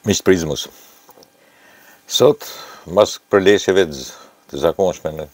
Miqprizmus. Sot, mas përleshjeve të zakonshme në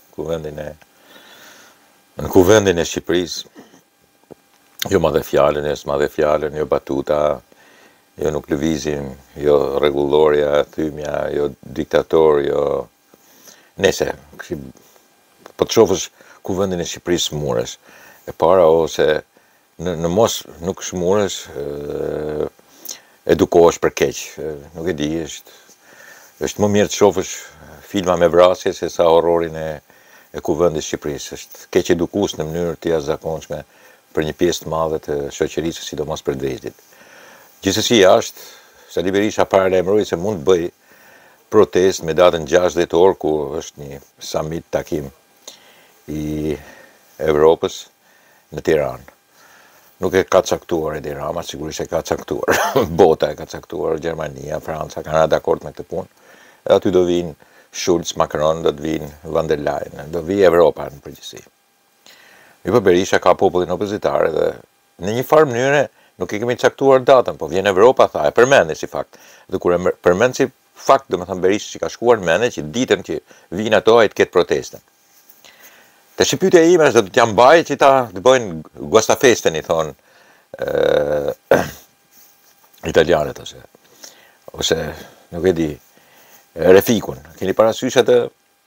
kuvendin e Shqipërisë, jo madhe fjalën, jo batuta, jo nuk lëvizim, jo rregullorja, thymja, jo diktator, jo... Nese, po të shofësh kuvendin e Shqipërisë smuresh. E para ose në mos nuk shmuresh, edukohesh për keq. Nuk e di, është më mirë të shofësh filma me vrasje se sa horrorin e kuvendit Shqipërisë. Është keq edukues në mënyrë të jashtëzakonshme për një pjesë të madhe të shoqërisë, sidomos për drejtit. Gjithsesi jashtë, Sali Berisha paralajmëroi se mund të bëj protestë me datën 6 dhjetor, ku është një summit, takim i Evropës në Tiranë. Nuk e ka caktuar Edi Rama, sigurisht e ka caktuar. Bota e ka caktuar, Gjermania, Franca, kanë dakord me këtë punë. Edhe aty do vinë Schulz, Macron, do të vinë Van der Leyen, do vi Evropa në përgjithësi. Po Berisha ka popullin opozitar dhe në një farë mënyre nuk e kemi caktuar datën, po vjen Evropa, tha, e përmendi si fakt. Dhe kur e përmend si fakt, do me thënë Berisha që ka shkuar mende që ditën që vinë ato ai të ketë protestën. Të shqipytja ime është do të jam baj që ta të bëjnë guastafesten, i thonë italianët ose nuk e di, refikun. Keni parasysh atë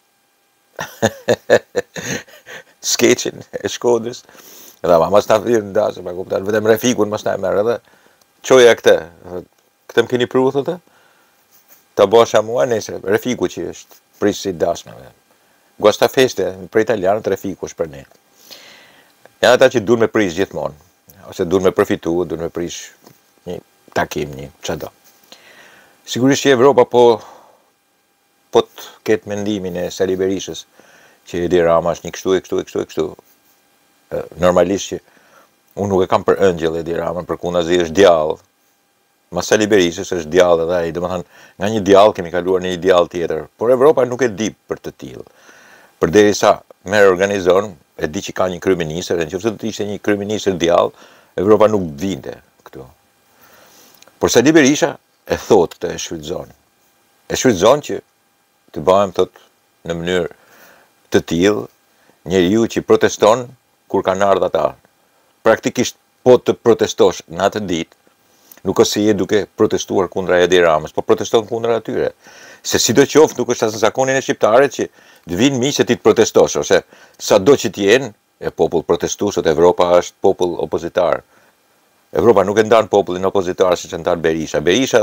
skeqin e Shkodrës? Edhe ma mas ta thirë në dasë, ma kuptar, vetëm refikun mas ta e merë edhe qoja këtë më keni pru, thëtë? Ta bosha mua, nese, refiku që është prisë si dasmeve. Guastafeste për italianët refiku është për ne. Janë ata që dur me prisë gjithmonë, ose dur me përfitu, dur me prisë një takim, një qëdo. Sigurisht që Evropa po të ketë mendimin e Sali Berishës që Edi Rama është një kështu. Normalisht që unë nuk e kam për ëngjëll Edi Ramën, për kundazi është djallë. Ma Sali Berishës është djallë edhe ai, domethënë nga një djallë kemi kaluar në një djallë tjetër. Por Evropa nuk e di për të tillë. Përderisa merr organizon, e di që ka një kryeministër, nëse do të ishte një kryeministër djallë, Evropa nuk vinte këtu. Por Sali Berisha e thotë këtë, e shfrytëzon. E shfrytëzon që të bëhem thot në mënyrë të tillë njeriu që proteston kur kanë ardhur ata. Praktikisht po të protestosh në atë ditë, nuk është se je duke protestuar kundra Edi Ramës, po proteston kundra atyre. Se sidoqoftë nuk është as në zakonin e shqiptarët që të vinë miq se ti të protestosh, ose sado që t'jenë, e popull protestues, Evropa është popull opozitar. Evropa nuk e ndan popullin opozitar siç e ndan Berisha. Berisha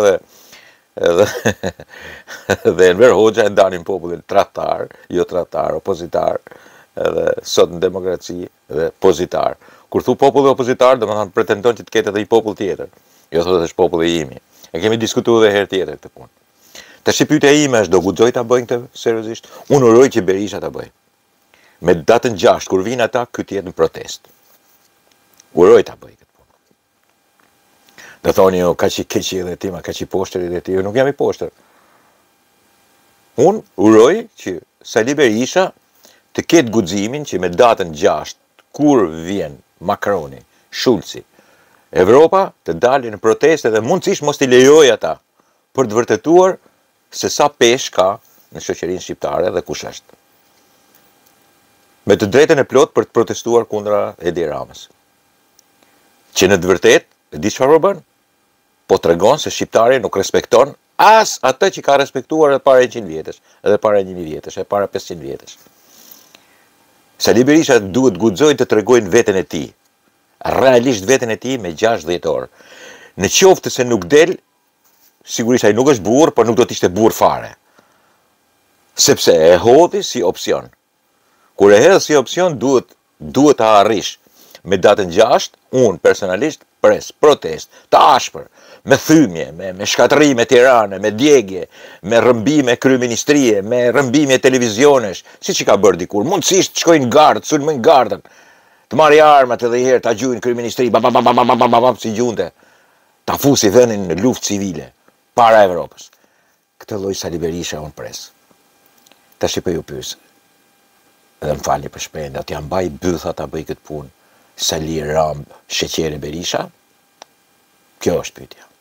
dhe Enver Hoxha e ndanin popullin tradhtar, jo tradhtar, opozitar, edhe sot në demokraci dhe pozitar. Kur thu populli opozitar, domethënë pretendon që të ketë edhe një popull tjetër. Jo thotë është populli imi. E kemi diskutuar edhe herë tjetër këtë punë. Të shqipytja ime është do guxoj ta bëjnë këtë seriozisht. Unë uroj që Berisha ta bëjë. Me datën 6 kur vinë ata, ky të jetë në protestë. Uroj ta bëjë këtë punë. Do thoni jo kaq i keq edhe ti, ma kaq i poshtër edhe ti, nuk jam i poshtër. Unë uroj që Sali Berisha të ketë guximin që me datën 6 kur vjen Macroni, Schulzi, Evropa të dalin në protestë dhe mundësisht mos t'i lejoj ata për të vërtetuar se sa peshë ka në shoqërinë shqiptare dhe kush është. Me të drejtën e plot për të protestuar kundra Edi Ramës. Që në të vërtetë, e di çfarë bën? Po tregon se shqiptari nuk respekton as atë që ka respektuar edhe para 100 vjetësh, edhe para 1000 vjetësh, edhe para 500 vjetësh. Sali Berisha duhet guxojnë të tregojnë veten e tij. Realisht veten e tij me 6 dhjetor. Në qoftë se nuk del, sigurisht ai nuk është burr, por nuk do të ishte burr fare. Sepse e hodhi si opsion. Kur e hedh si opsion, duhet ta arrish. Me datën 6, unë personalisht pres protest të ashpër, me thymje, me shkatërrime tirane, me djegje, me rrëmbime kryeministrie, me rrëmbime televizionesh, siç i ka bërë dikur. Mundësisht të shkojnë gardë, sulmojnë gardën. Të marrë armat edhe herë, ta gjujnë kryeministri, si gjunte, ta fusi vendin në luftë civile, para Evropës. Këtë lloj Sali Berisha unë pres. Tash po ju pyes. Edhe më falni për shpejt, atë jam mbaj bytha ta bëj këtë punë. Sali Ram, Sheqeri Berisha? Kjo është pyetja.